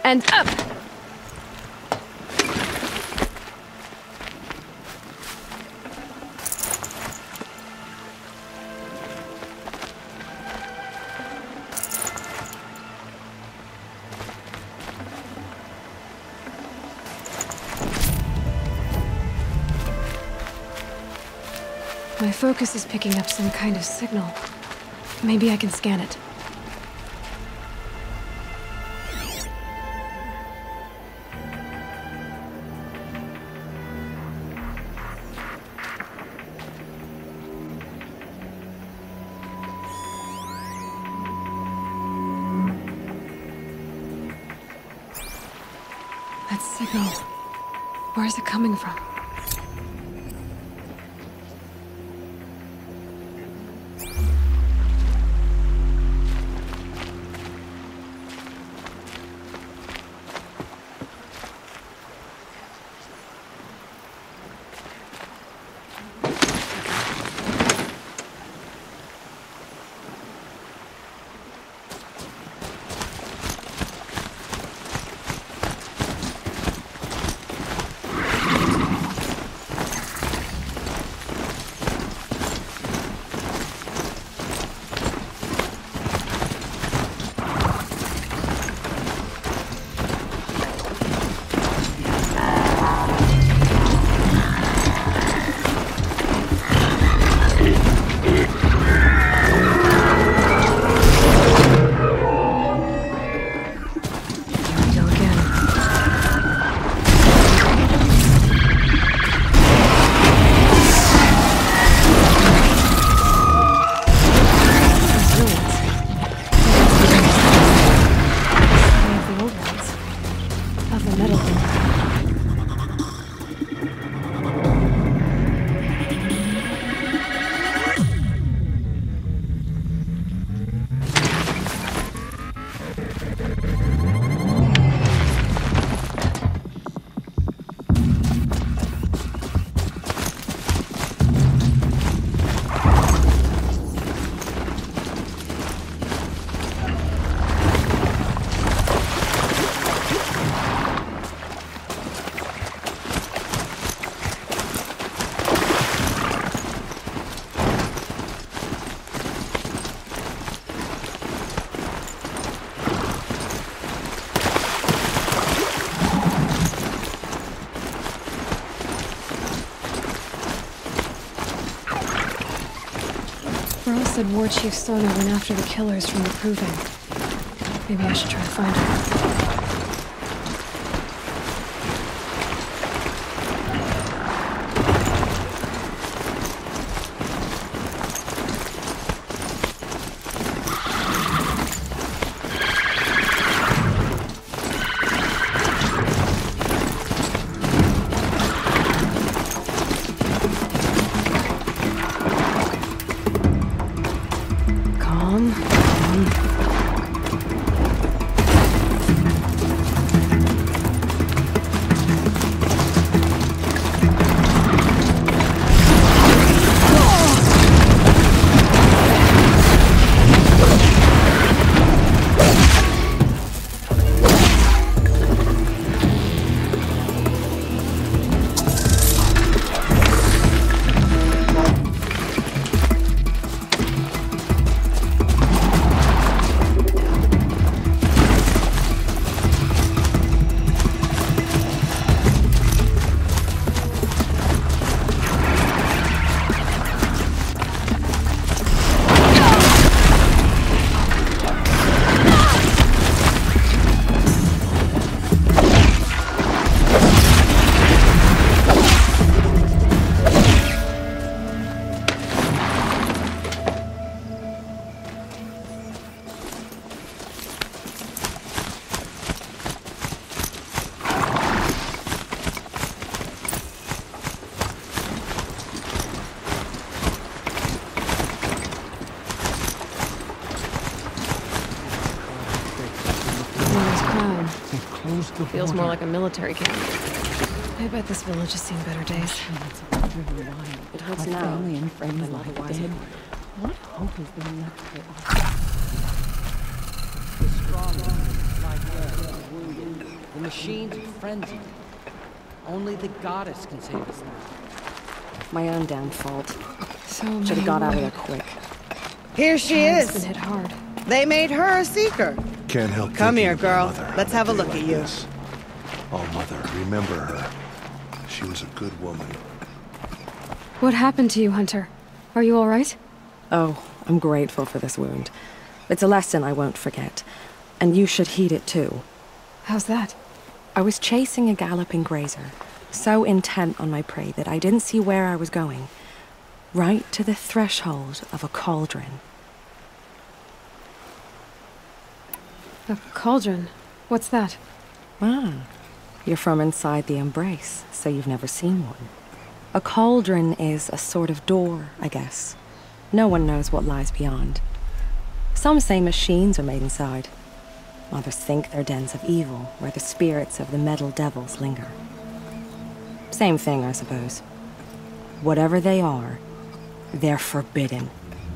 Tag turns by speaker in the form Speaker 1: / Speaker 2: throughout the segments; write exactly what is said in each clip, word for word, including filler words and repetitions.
Speaker 1: and up! My focus is picking up some kind of signal. Maybe I can scan it. That signal. Where is it coming from? Said War Chief Sona went after the killers from the Proving. Maybe I should try to find her. Feels more like a military camp. I bet this village has seen better days.
Speaker 2: It hurts now. Family and friends lie dead. What hope is there left for us? The strong
Speaker 3: The machines are frenzied. Only the goddess can save us now.
Speaker 2: My own damn fault.
Speaker 1: So
Speaker 2: Should have got out of there quick.
Speaker 4: Here she
Speaker 1: Time's been
Speaker 4: is.
Speaker 1: hit hard.
Speaker 4: They made her a seeker.
Speaker 5: Can't help
Speaker 4: Come
Speaker 5: thinking
Speaker 4: here,
Speaker 5: of my
Speaker 4: girl.
Speaker 5: mother
Speaker 4: Let's
Speaker 5: on
Speaker 4: have a
Speaker 5: day
Speaker 4: look
Speaker 5: like
Speaker 4: at you.
Speaker 5: this. Oh, Mother, remember her. She was a good woman.
Speaker 1: What happened to you, Hunter? Are you all right?
Speaker 2: Oh, I'm grateful for this wound. It's a lesson I won't forget. And you should heed it too.
Speaker 1: How's that?
Speaker 2: I was chasing a galloping grazer, so intent on my prey that I didn't see where I was going. Right to the threshold of a cauldron.
Speaker 1: A cauldron? What's that?
Speaker 2: Ah, you're from inside the embrace, so you've never seen one. A cauldron is a sort of door, I guess. No one knows what lies beyond. Some say machines are made inside. Others think they're dens of evil, where the spirits of the metal devils linger. Same thing, I suppose. Whatever they are, they're forbidden.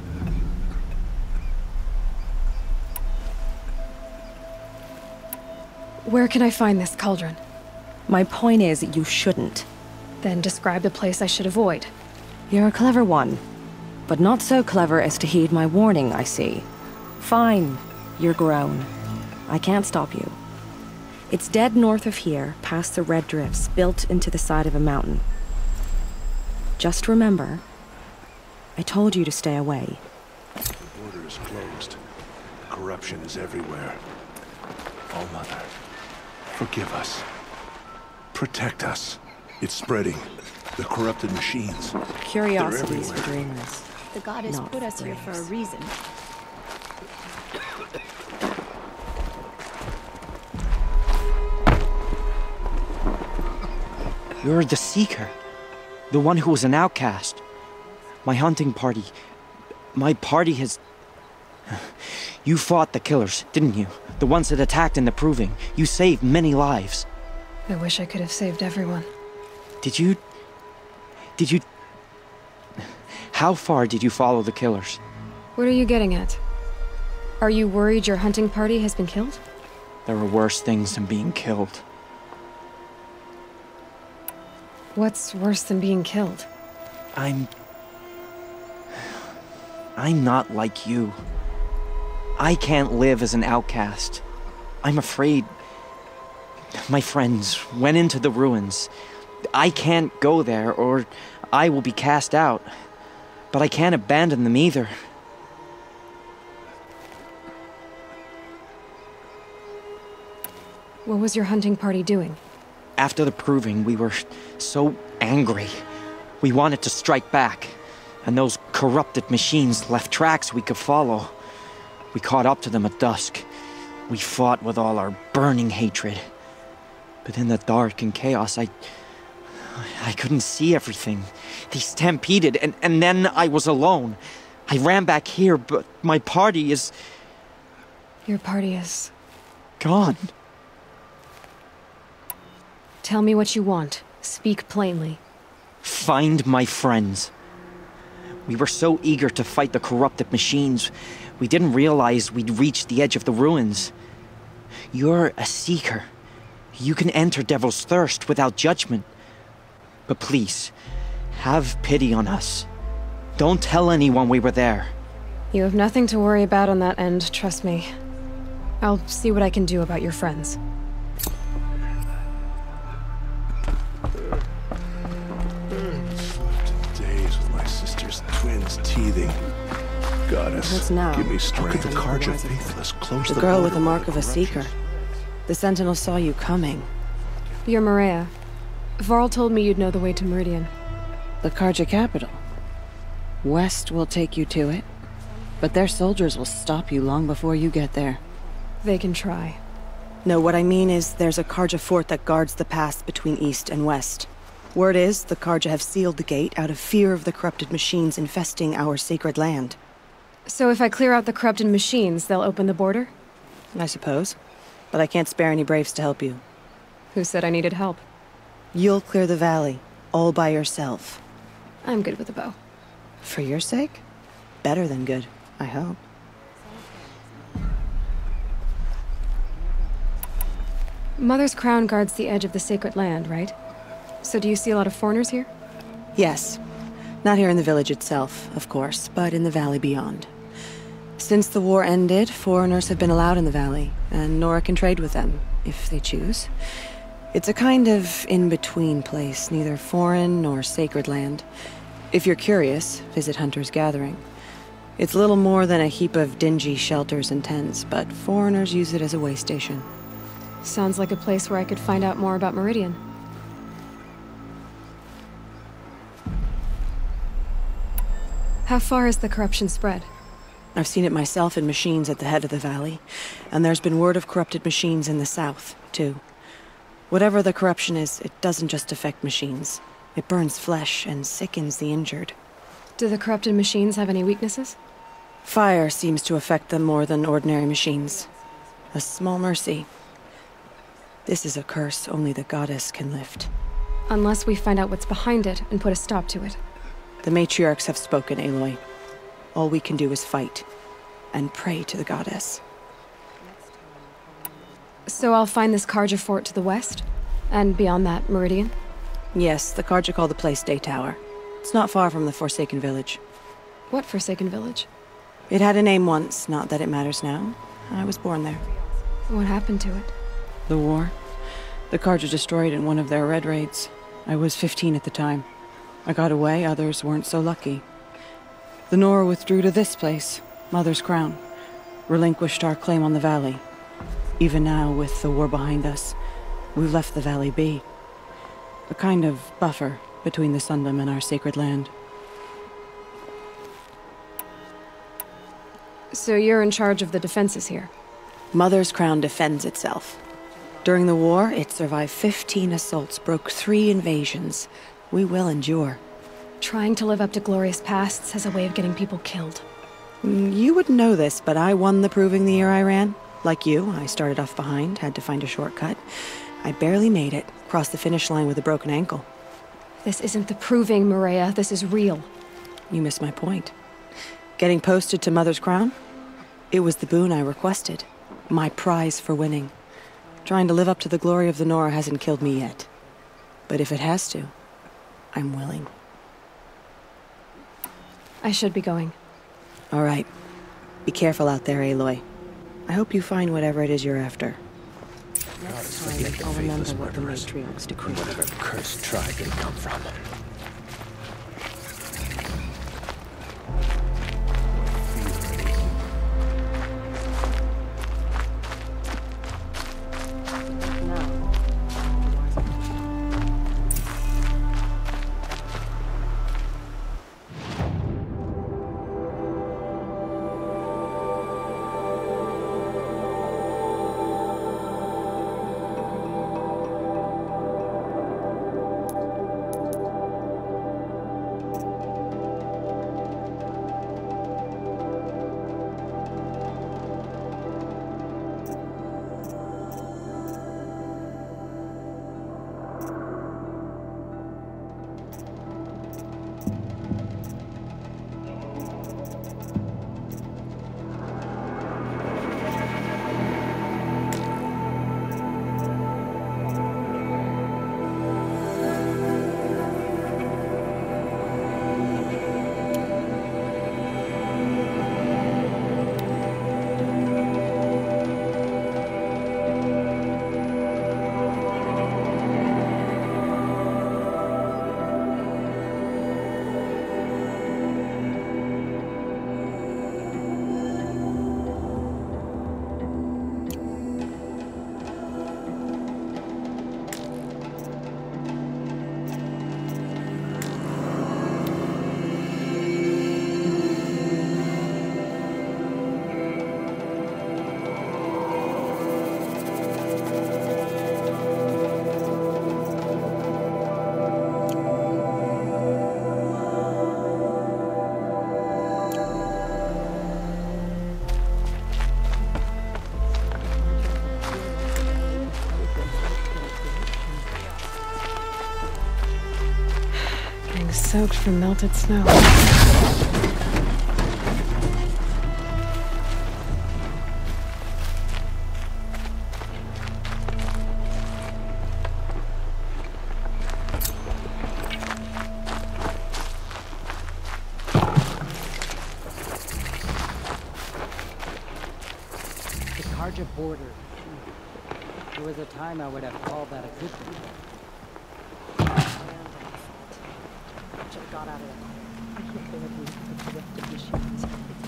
Speaker 1: Where can I find this cauldron?
Speaker 2: My point is, you shouldn't.
Speaker 1: Then describe the place I should avoid.
Speaker 2: You're a clever one, but not so clever as to heed my warning, I see. Fine, you're grown. I can't stop you. It's dead north of here, past the red drifts, built into the side of a mountain. Just remember, I told you to stay away.
Speaker 5: The border is closed. Corruption is everywhere. Oh, Mother, forgive us. Protect us. It's spreading. The corrupted machines.
Speaker 2: Curiosities for
Speaker 5: everywhere.
Speaker 2: dreamers.
Speaker 6: The goddess
Speaker 2: Not
Speaker 6: put us here for a
Speaker 2: braves.
Speaker 6: reason.
Speaker 3: You're the Seeker. The one who was an outcast. My hunting party. My party has... You fought the killers, didn't you? The ones that attacked in the Proving. You saved many lives.
Speaker 1: I wish I could have saved everyone.
Speaker 3: Did you... Did you... How far did you follow the killers?
Speaker 1: What are you getting at? Are you worried your hunting party has been killed?
Speaker 3: There are worse things than being killed.
Speaker 1: What's worse than being killed?
Speaker 3: I'm... I'm not like you. I can't live as an outcast. I'm afraid... My friends went into the ruins. I can't go there, or I will be cast out. But I can't abandon them either.
Speaker 1: What was your hunting party doing?
Speaker 3: After the Proving, we were so angry. We wanted to strike back, and those corrupted machines left tracks we could follow. We caught up to them at dusk. We fought with all our burning hatred. But in the dark and chaos, I... I couldn't see everything. They stampeded, and, and then I was alone. I ran back here, but my party is...
Speaker 1: Your party is...
Speaker 3: gone.
Speaker 1: Tell me what you want. Speak plainly.
Speaker 3: Find my friends. We were so eager to fight the corrupted machines, we didn't realize we'd reached the edge of the ruins. You're a seeker. You can enter Devil's Thirst without judgment. But please, have pity on us. Don't tell anyone we were there.
Speaker 1: You have nothing to worry about on that end, trust me. I'll see what I can do about your friends.
Speaker 5: Slept in days with my sister's twins teething. Goddess,
Speaker 2: What's now?
Speaker 5: give me strength. How could the Carja
Speaker 2: Otherwise,
Speaker 5: Faithless close
Speaker 2: The
Speaker 5: the
Speaker 2: girl
Speaker 5: border
Speaker 2: with the mark of a
Speaker 5: corruption?
Speaker 2: seeker. The Sentinel saw you coming.
Speaker 1: You're Maria. Varl told me you'd know the way to Meridian.
Speaker 7: The Carja capital. West will take you to it, but their soldiers will stop you long before you get there.
Speaker 1: They can try.
Speaker 2: No, what I mean is there's a Carja fort that guards the pass between east and west. Word is the Carja have sealed the gate out of fear of the corrupted machines infesting our sacred land.
Speaker 1: So if I clear out the corrupted machines, they'll open the border?
Speaker 2: I suppose. But I can't spare any braves to help you.
Speaker 1: Who said I needed help?
Speaker 2: You'll clear the valley, all by yourself.
Speaker 1: I'm good with a bow.
Speaker 2: For your sake? Better than good, I hope.
Speaker 1: Mother's crown guards the edge of the sacred land, right? So do you see a lot of foreigners here?
Speaker 7: Yes. Not here in the village itself, of course, but in the valley beyond. Since the war ended, foreigners have been allowed in the valley, and Nora can trade with them, if they choose. It's a kind of in-between place, neither foreign nor sacred land. If you're curious, visit Hunter's Gathering. It's little more than a heap of dingy shelters and tents, but foreigners use it as a way station.
Speaker 1: Sounds like a place where I could find out more about Meridian. How far has the corruption spread?
Speaker 7: I've seen it myself in machines at the head of the valley, and there's been word of corrupted machines in the south, too. Whatever the corruption is, it doesn't just affect machines. It burns flesh and sickens the injured.
Speaker 1: Do the corrupted machines have any weaknesses?
Speaker 7: Fire seems to affect them more than ordinary machines. A small mercy. This is a curse only the goddess can lift.
Speaker 1: Unless we find out what's behind it and put a stop to it.
Speaker 7: The matriarchs have spoken, Aloy. All we can do is fight, and pray to the goddess.
Speaker 1: So I'll find this Karja fort to the west? And beyond that, Meridian?
Speaker 7: Yes, the Karja call the place Day Tower. It's not far from the Forsaken Village.
Speaker 1: What Forsaken Village?
Speaker 7: It had a name once, not that it matters now. I was born there.
Speaker 1: What happened to it?
Speaker 7: The war. The Karja destroyed in one of their red raids. I was fifteen at the time. I got away, others weren't so lucky. The Nora withdrew to this place, Mother's Crown. Relinquished our claim on the valley. Even now, with the war behind us, we've left the valley be. A kind of buffer between the Sundom and our sacred land.
Speaker 1: So you're in charge of the defenses here?
Speaker 7: Mother's Crown defends itself. During the war, it survived fifteen assaults, broke three invasions. We will endure.
Speaker 1: Trying to live up to glorious pasts has a way of getting people killed.
Speaker 7: You wouldn't know this, but I won the proving the year I ran. Like you, I started off behind, had to find a shortcut. I barely made it, crossed the finish line with a broken ankle.
Speaker 1: This isn't the proving, Maria. This is real.
Speaker 7: You missed my point. Getting posted to Mother's Crown? It was the boon I requested. My prize for winning. Trying to live up to the glory of the Nora hasn't killed me yet. But if it has to, I'm willing.
Speaker 1: I should be going.
Speaker 7: All right. Be careful out there, Aloy. I hope you find whatever it is you're after.
Speaker 2: Next time, I'll remember what the matriarchs decreed.
Speaker 3: Whatever cursed tribe they come from.
Speaker 1: Soaked from melted snow.
Speaker 6: charge of borders. There was a time I would have called that a good thing.
Speaker 2: Should have got out of there. I can't believe we have the corrupted machines.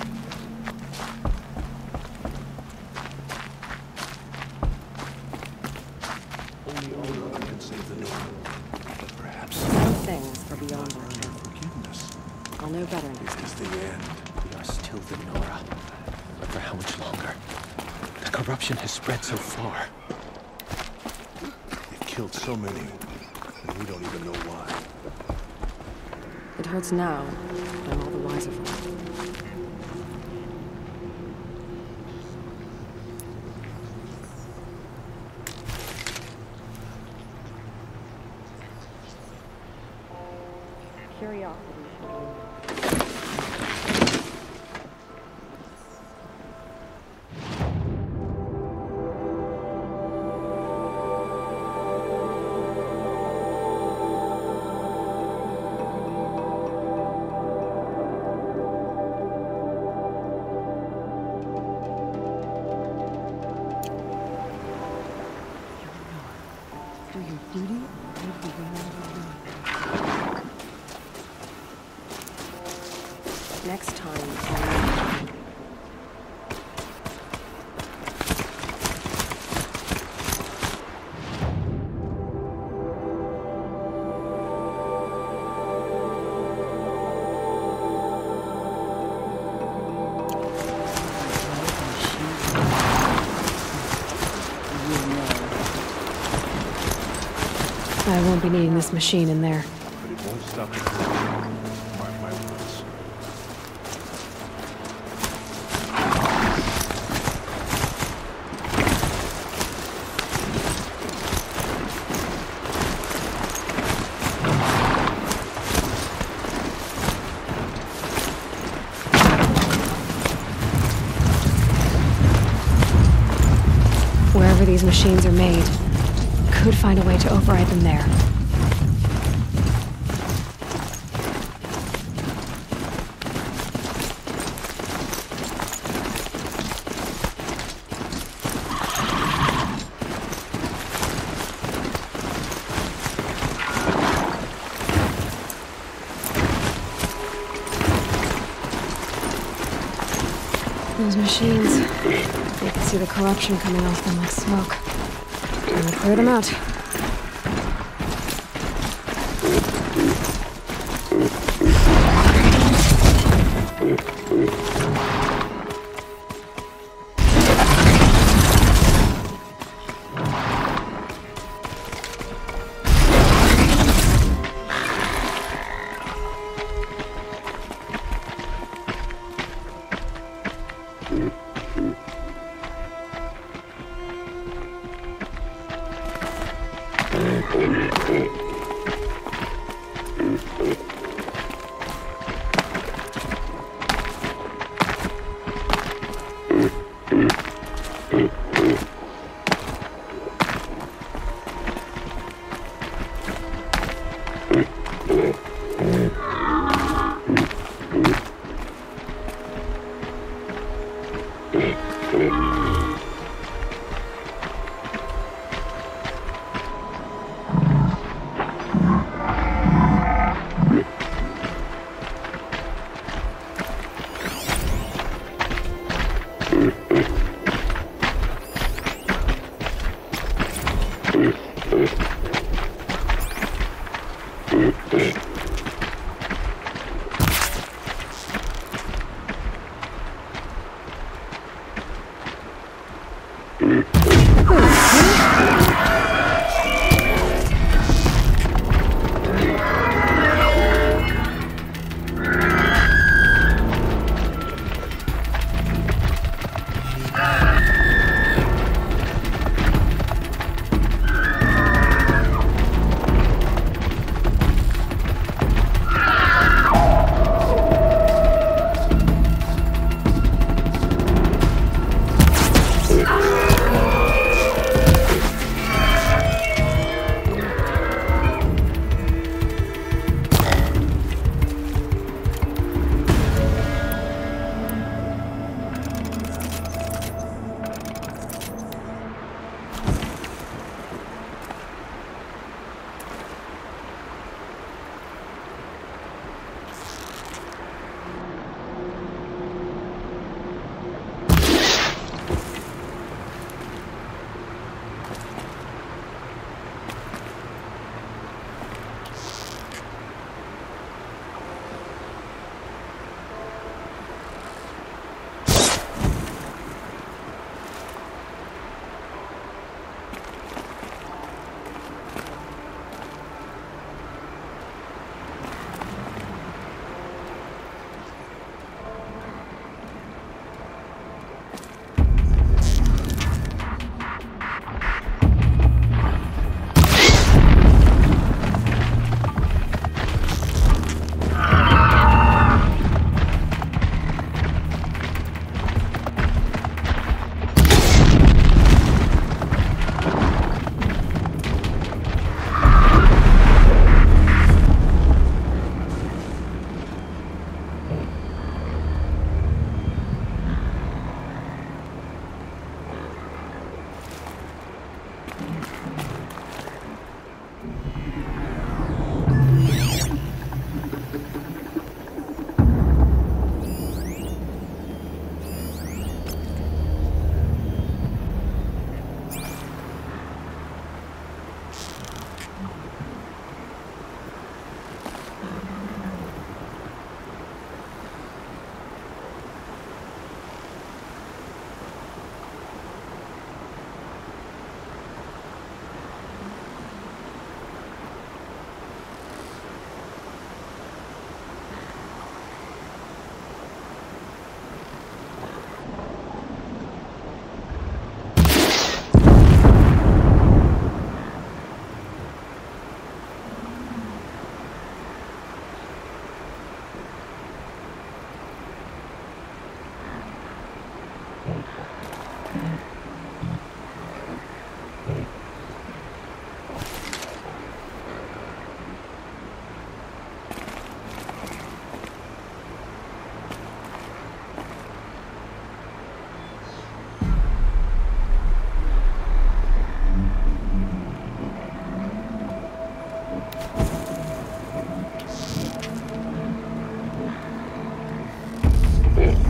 Speaker 5: Only Aloy can save the Nora. But perhaps
Speaker 2: Some things are beyond our
Speaker 5: your
Speaker 2: control.
Speaker 5: forgiveness
Speaker 2: I'll know better next
Speaker 5: is
Speaker 2: time.
Speaker 5: the end.
Speaker 8: We are still the Nora. But for how much longer? The corruption has spread so far.
Speaker 5: They've killed so many, and we don't even know why.
Speaker 2: It hurts now, but I'm all the wiser for it. Curiosity. Do your duty and be next time.
Speaker 1: I won't be needing this machine in there.
Speaker 5: But it won't stop the corruption. Mark my words.
Speaker 1: Wherever these machines are made, could find a way to override them there. Those machines, you can see the corruption coming off them like smoke. Time to clear them out.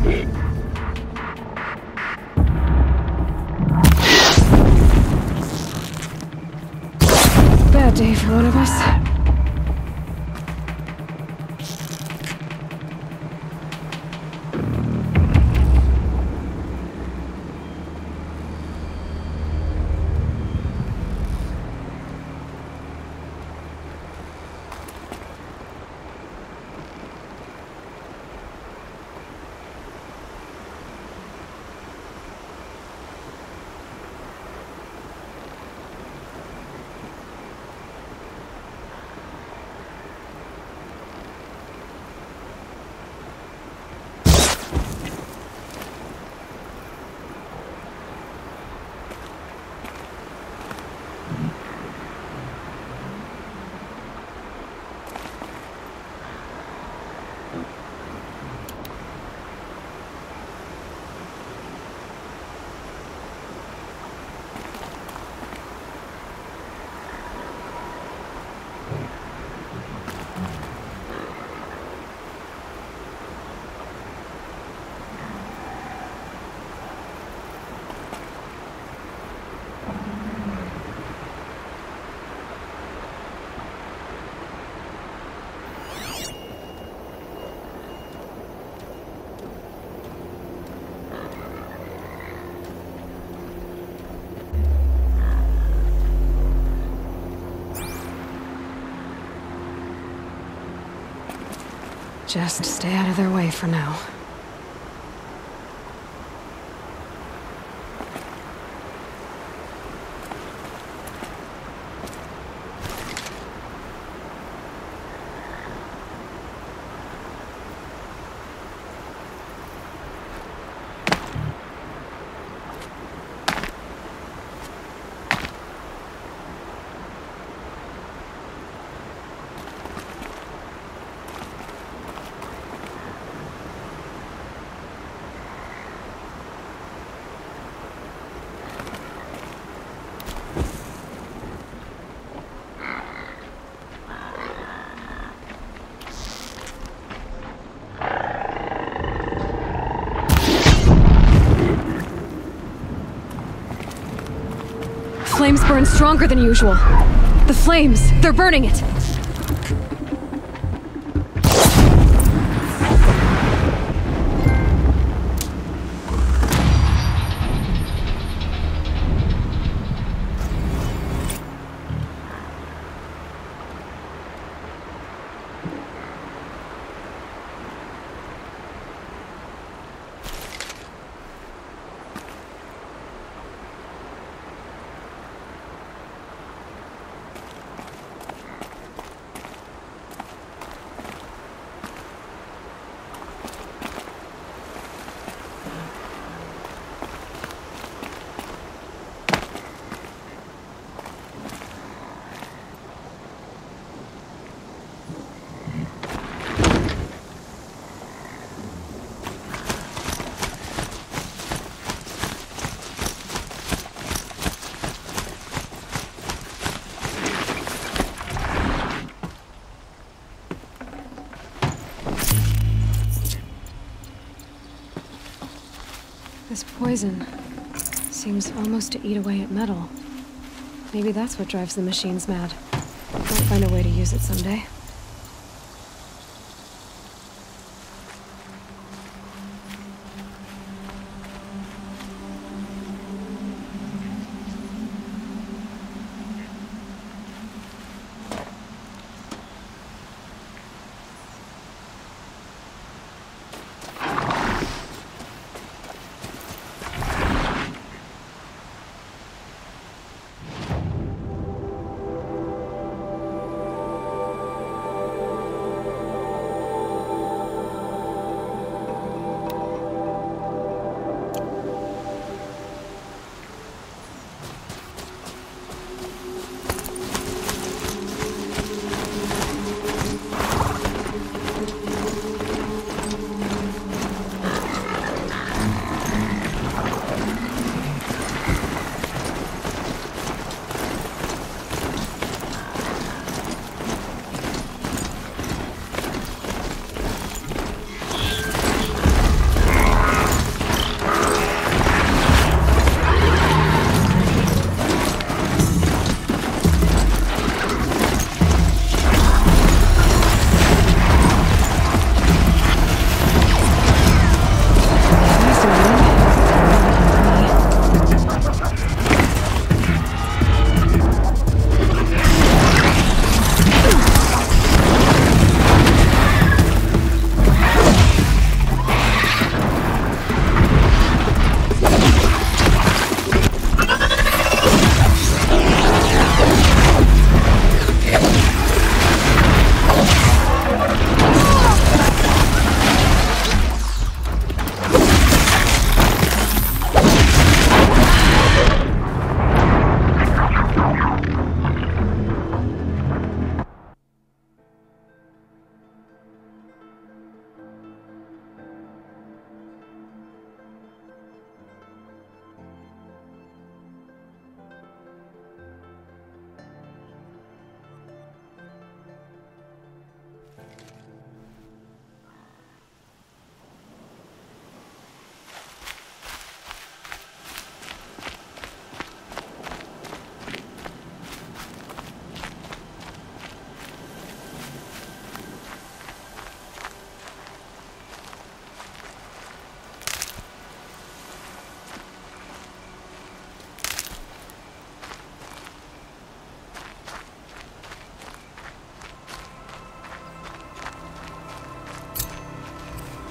Speaker 1: Bad day for one of us. Just stay out of their way for now. Flames burn stronger than usual. The flames, they're burning it. This poison seems almost to eat away at metal. Maybe that's what drives the machines mad. Might find a way to use it someday.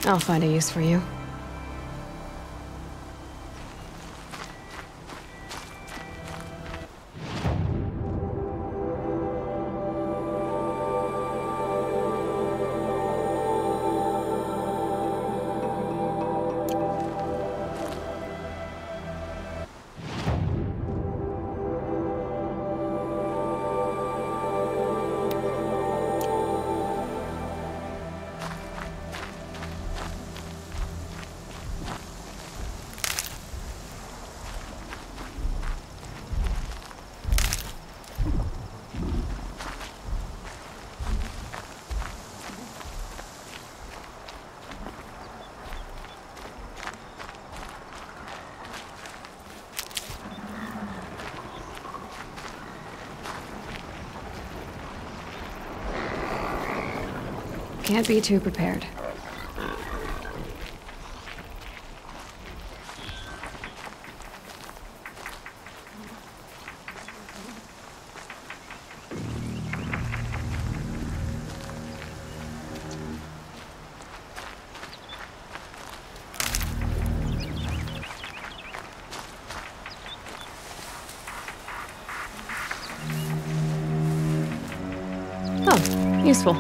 Speaker 1: I'll find a use for you. Can't be too prepared. Oh, useful.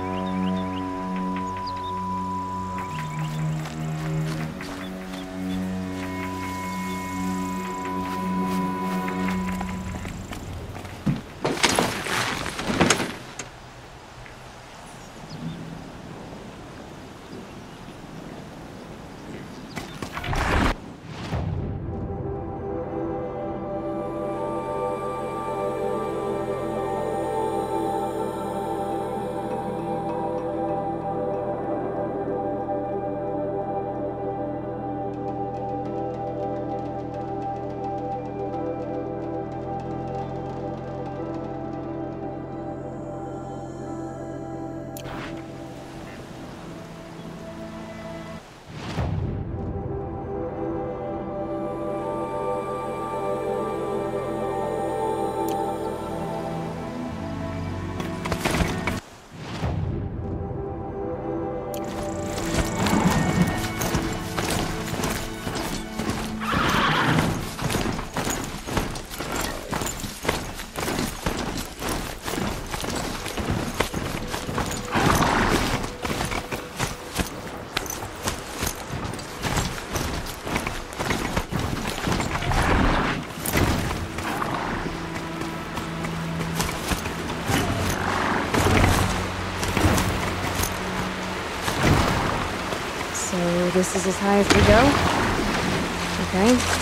Speaker 1: So this is as high as we go? Okay.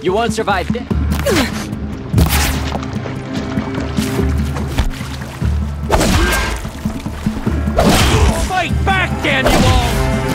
Speaker 6: You won't survive death.
Speaker 3: Fight back, damn you all!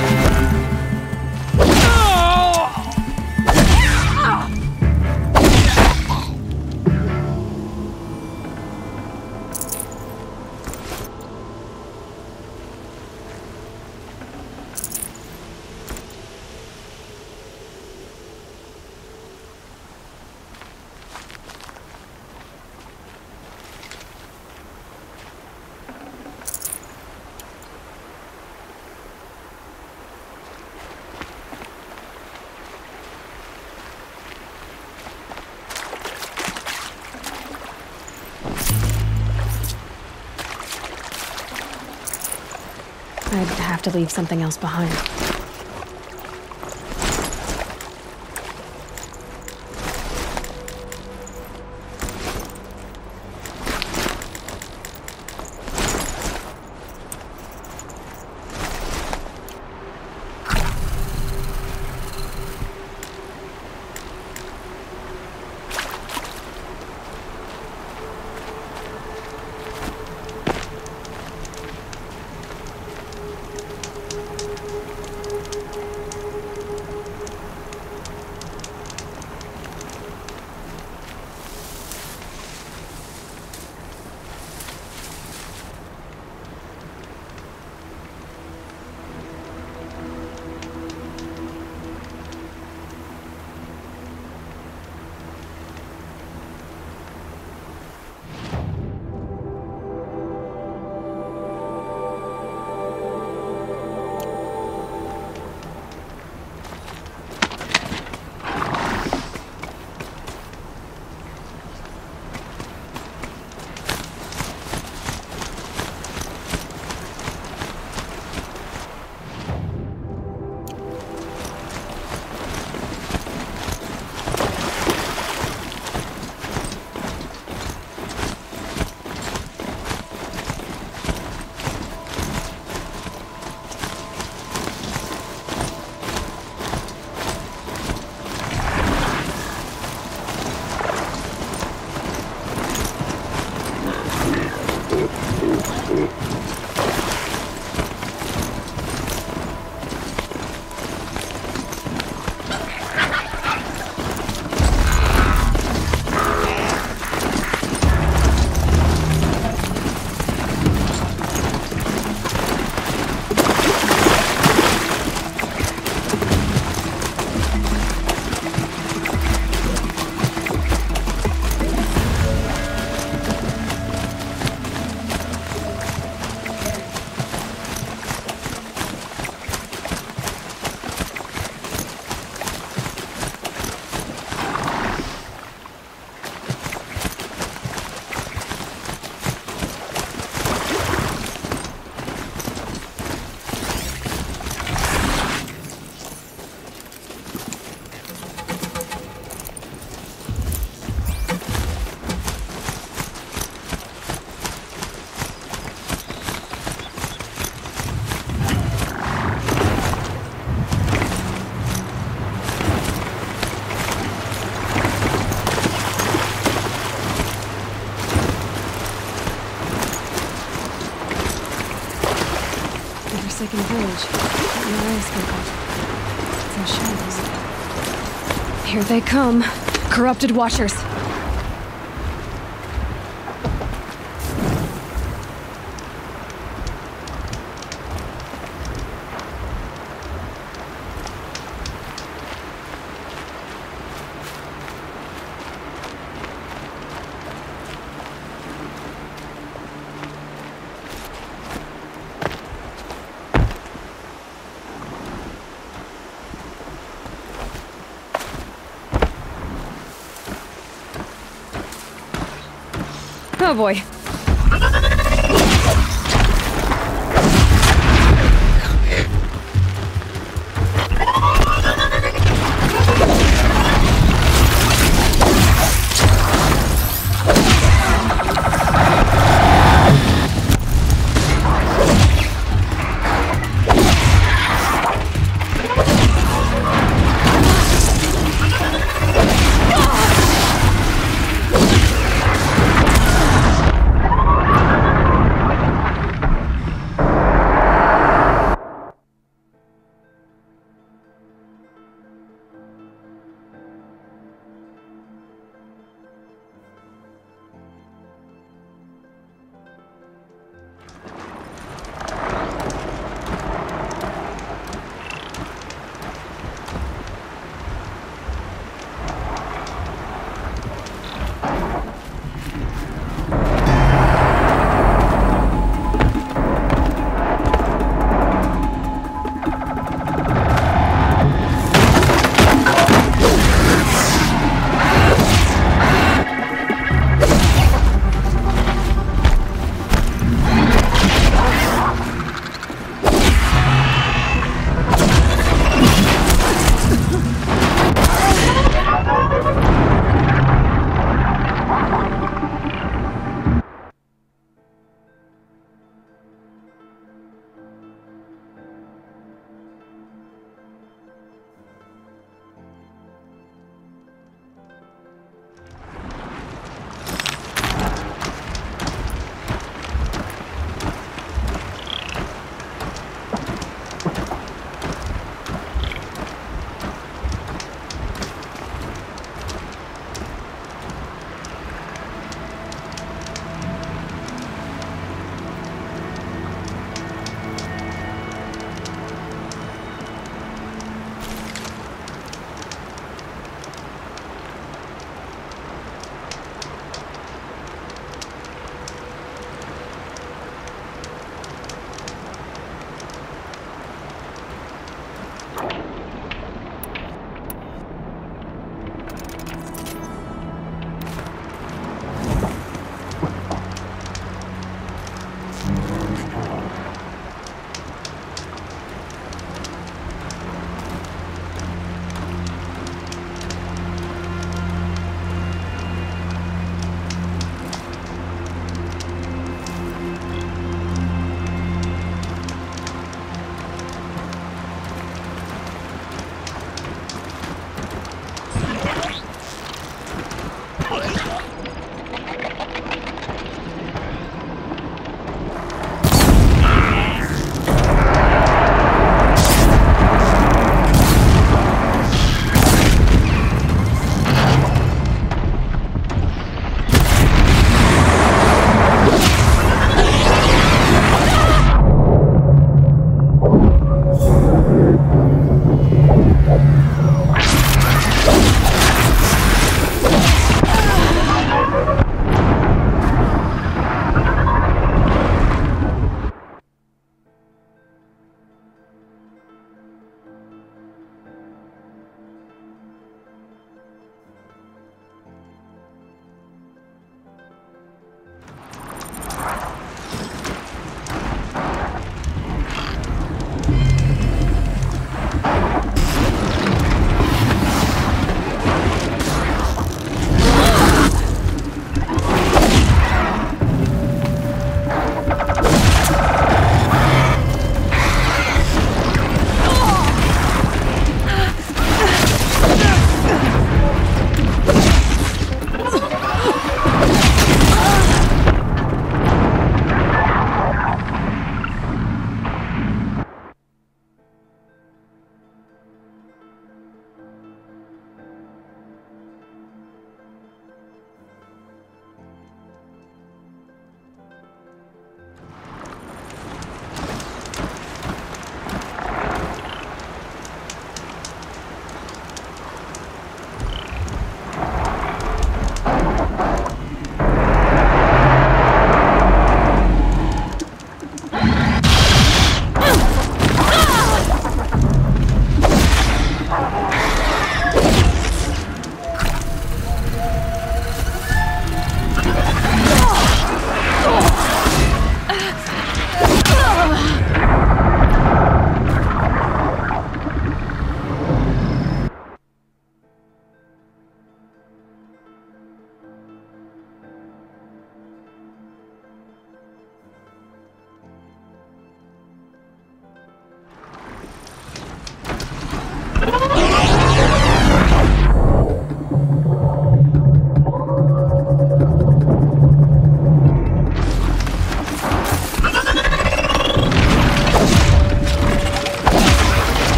Speaker 1: I'd have to leave something else behind. Forsaken village. What your eyes spoke of. It's in shadows. Here they come. Corrupted Watchers. Oh boy.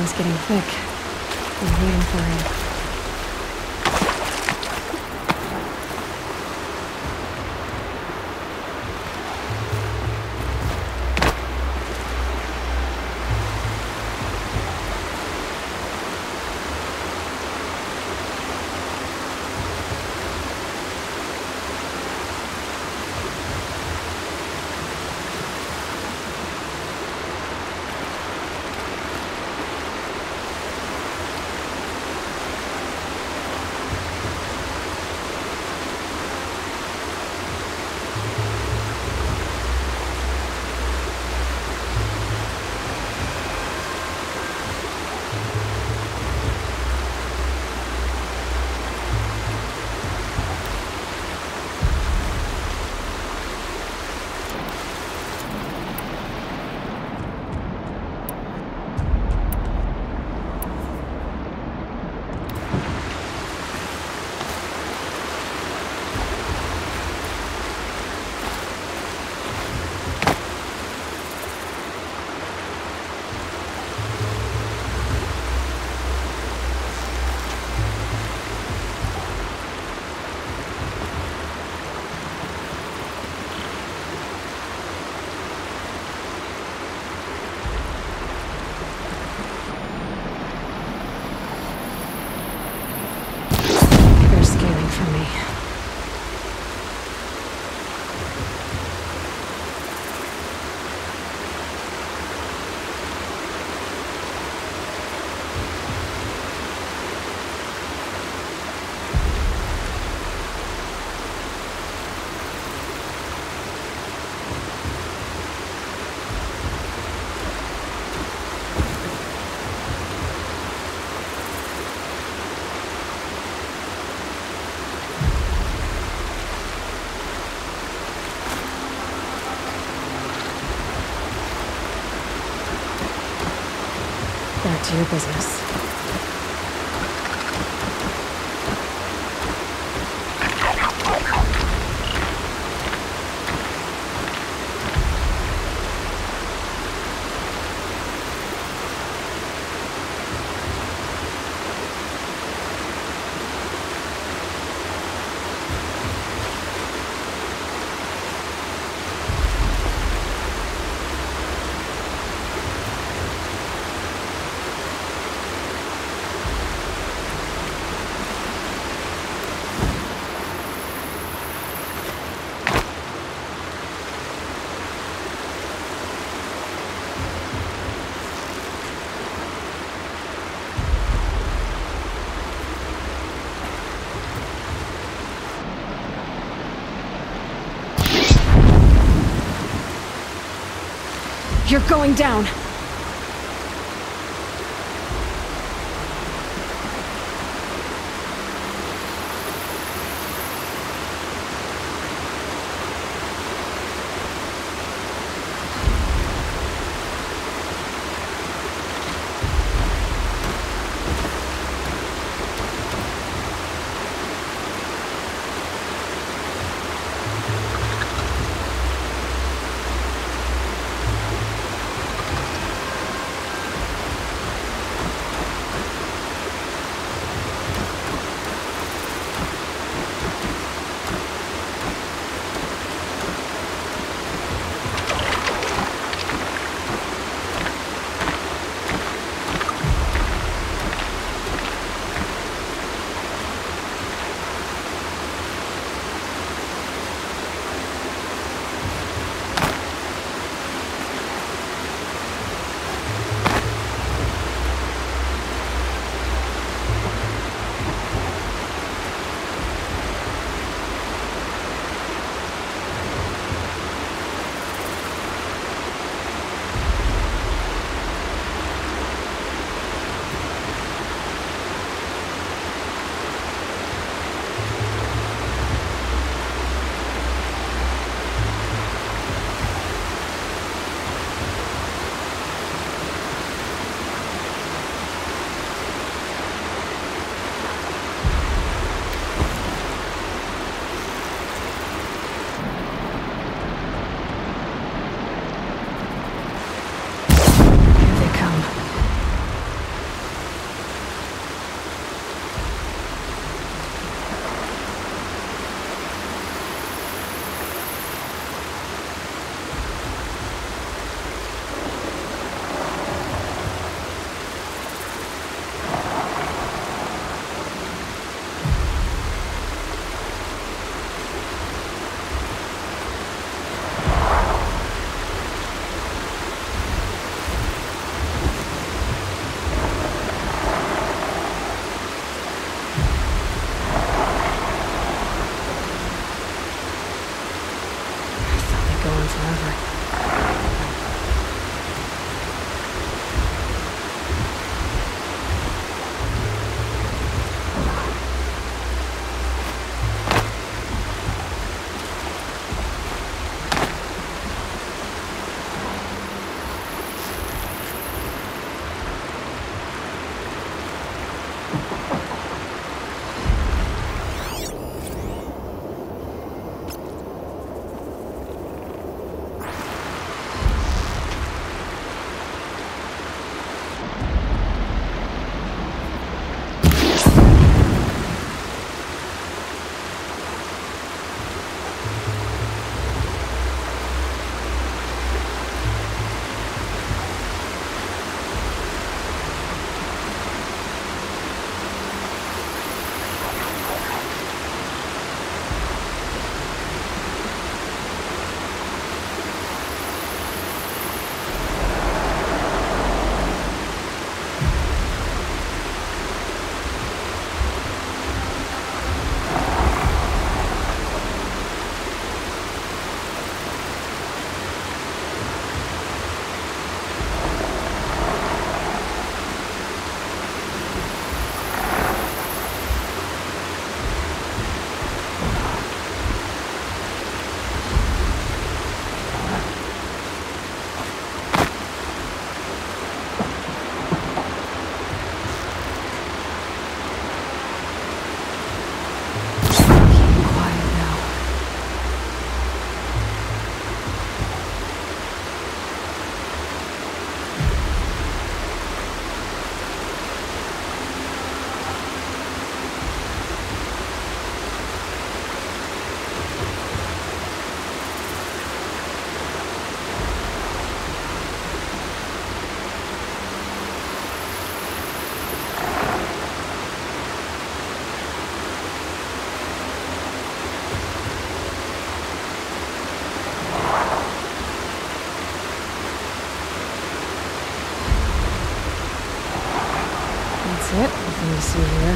Speaker 1: is getting thick. I'm waiting for him. Back to your business. You're going down! That's it. Nothing to see here.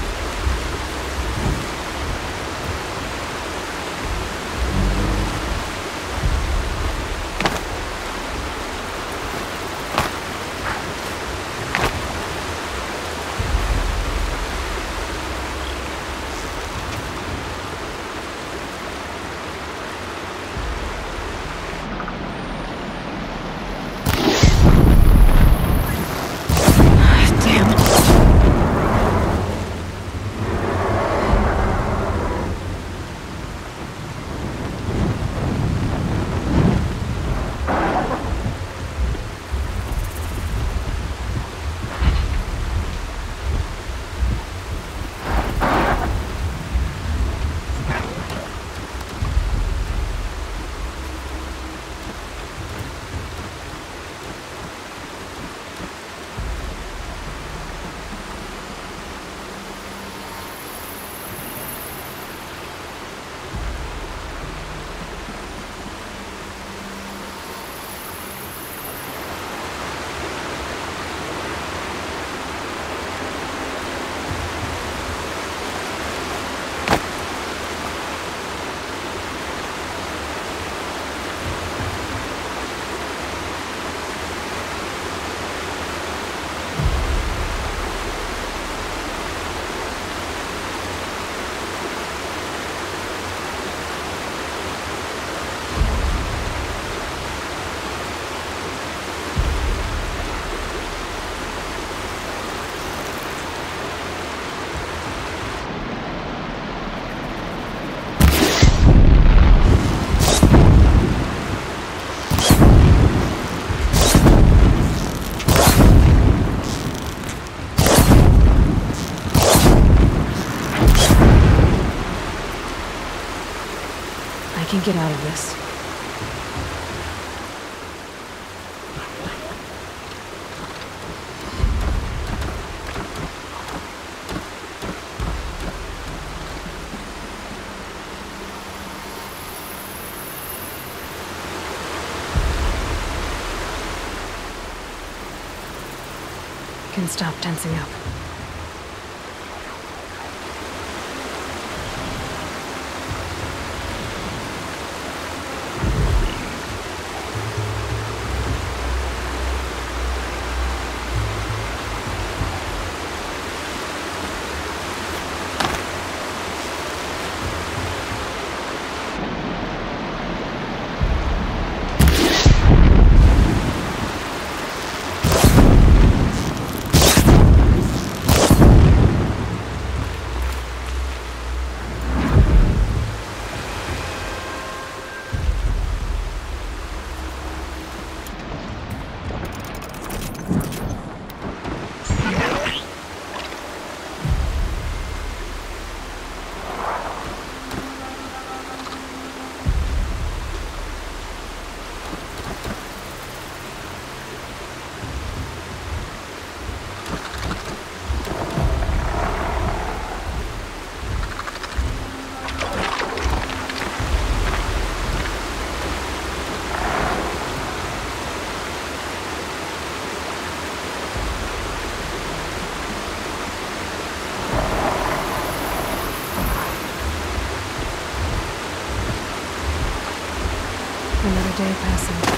Speaker 1: I can get out of this. Can stop tensing up. another day passing.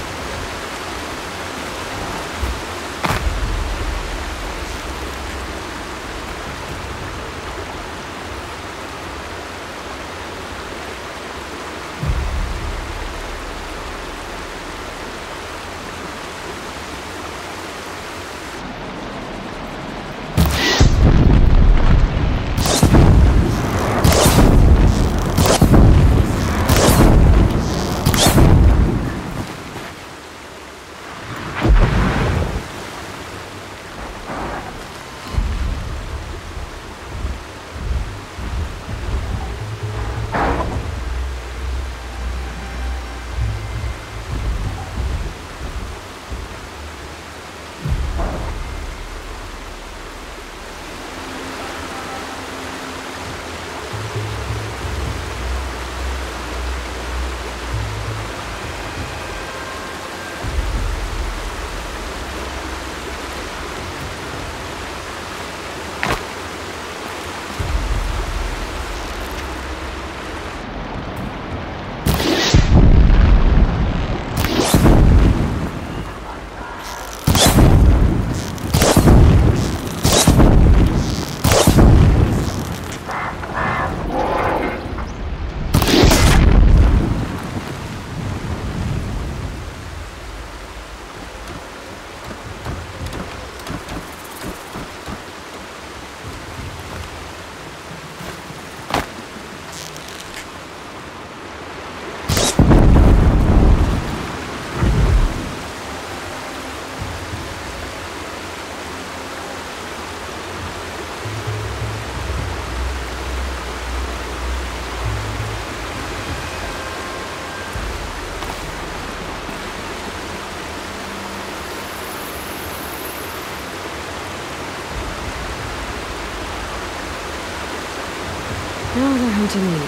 Speaker 1: Now they're hunting me.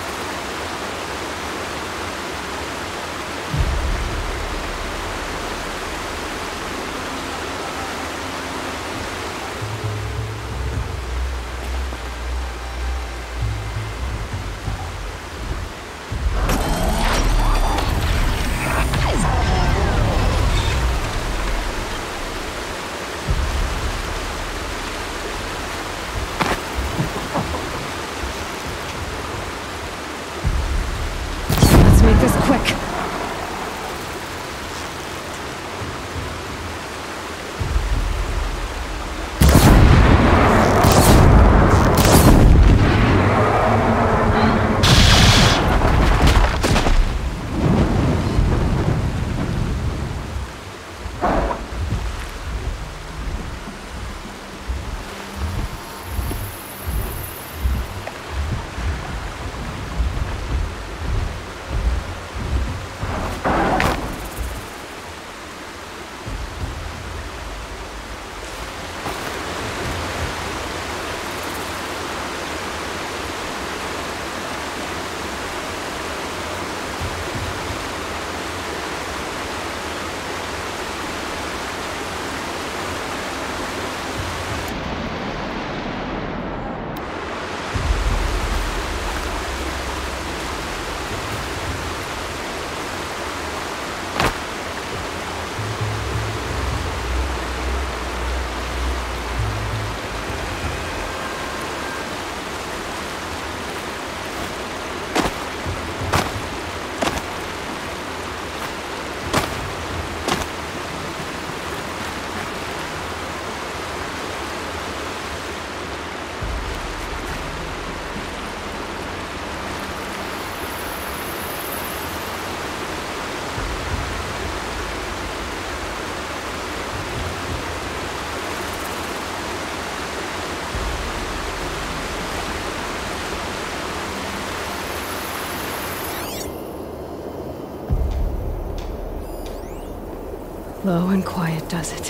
Speaker 1: Make this quick. Low and quiet does it.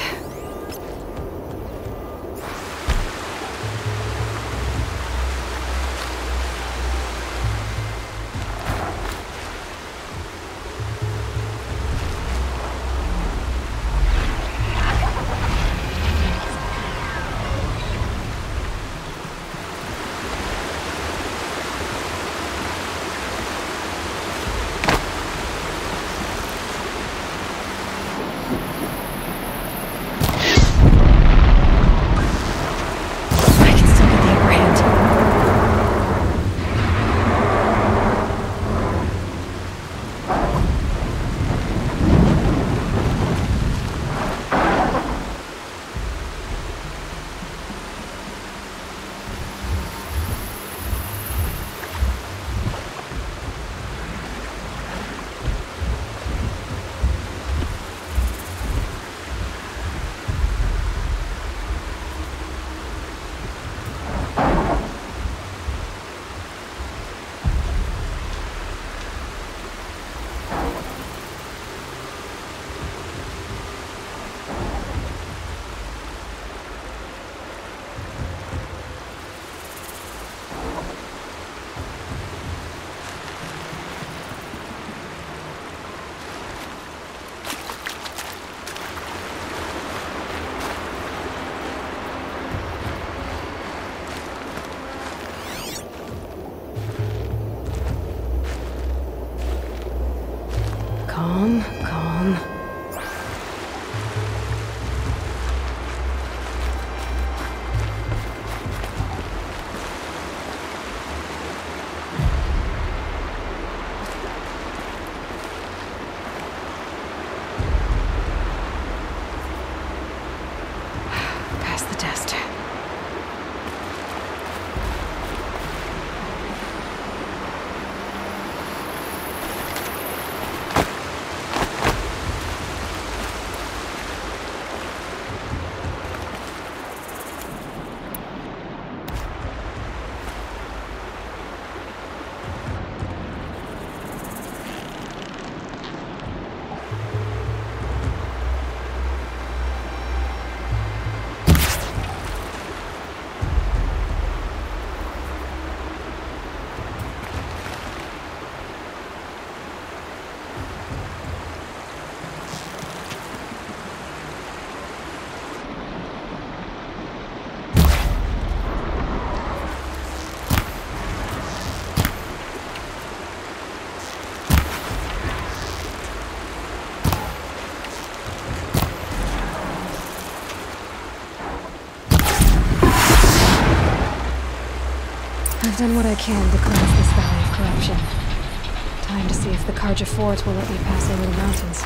Speaker 1: I've done what I can to cleanse this valley of corruption. Time to see if the Karja Fort will let me pass over the mountains.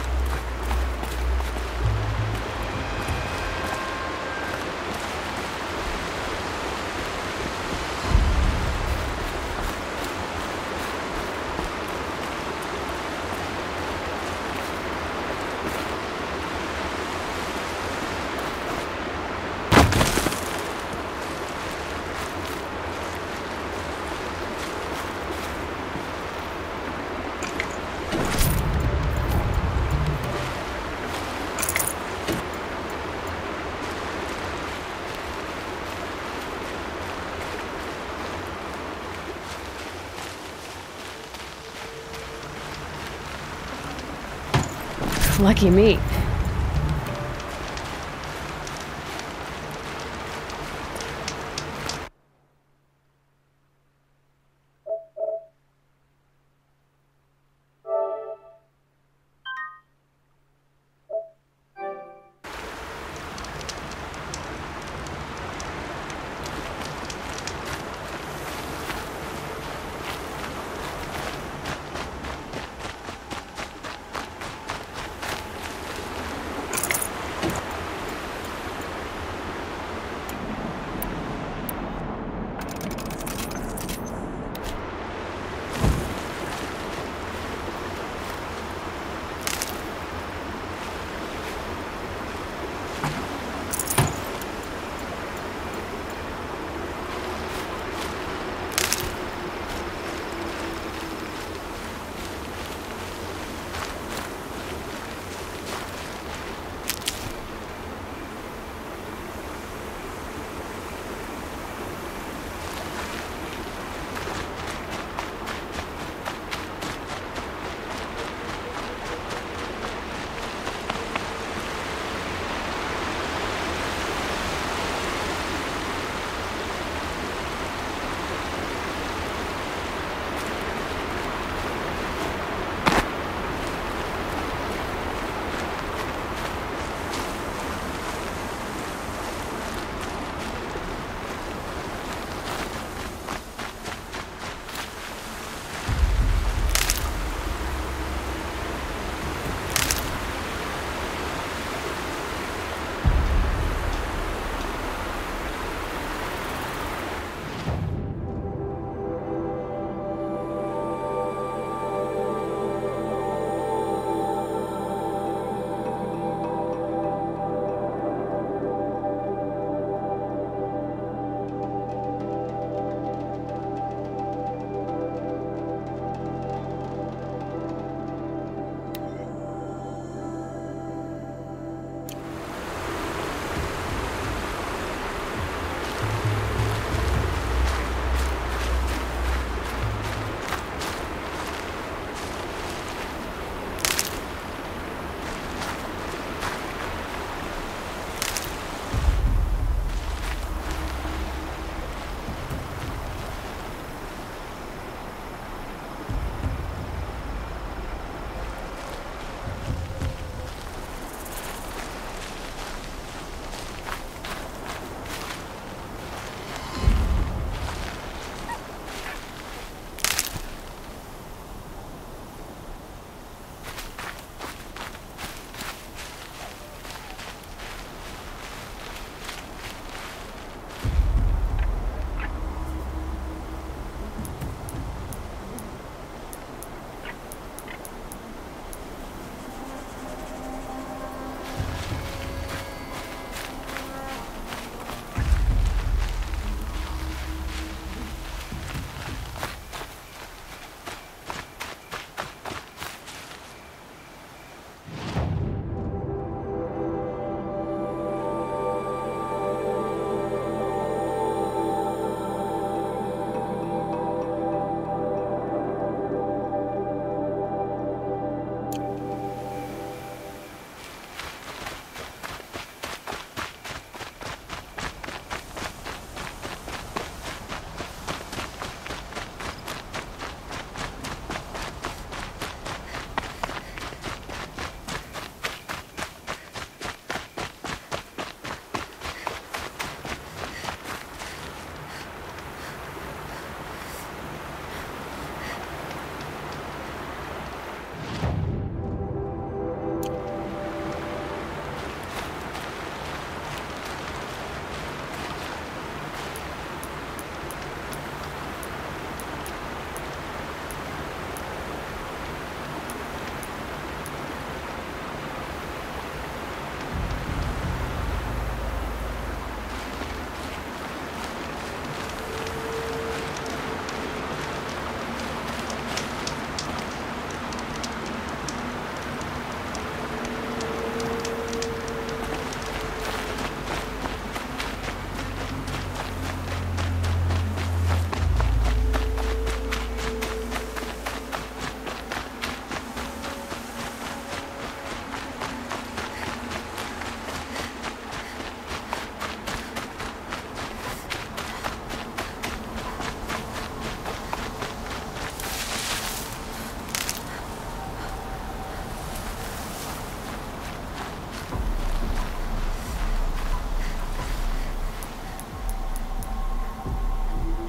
Speaker 1: Lucky me.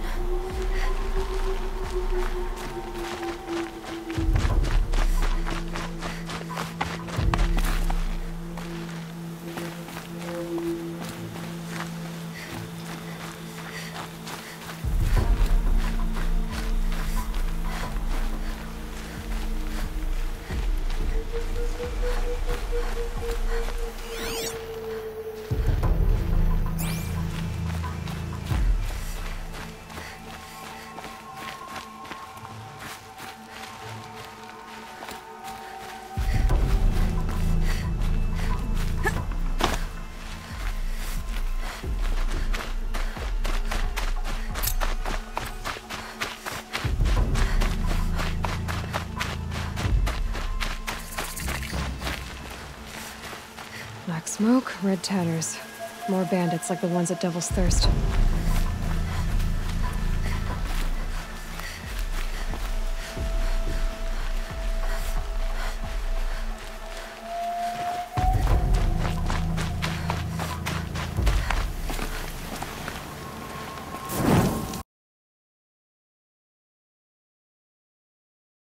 Speaker 1: Black smoke, red tatters. More bandits like the ones at Devil's Thirst.